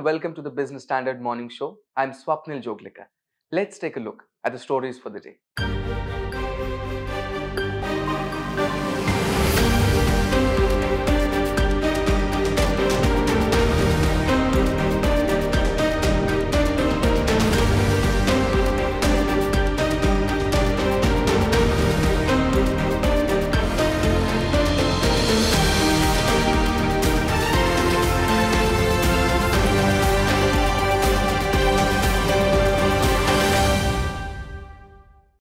and welcome to the Business Standard Morning Show. I'm Swapnil Joglikar. Let's take a look at the stories for the day.